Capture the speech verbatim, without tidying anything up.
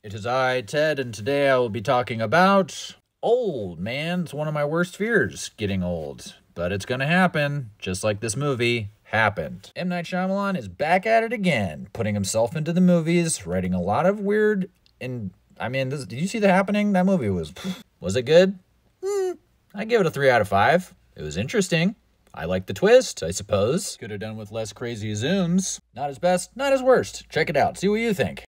It is I, Ted, and today I will be talking about old, man. It's one of my worst fears, getting old. But it's gonna happen, just like this movie happened. M. Night Shyamalan is back at it again, putting himself into the movies, writing a lot of weird and I mean, this, did you see The Happening? That movie was, was it good? Hmm, I give it a three out of five. It was interesting. I like the twist, I suppose. Could have done with less crazy zooms. Not his best, not his worst. Check it out, see what you think.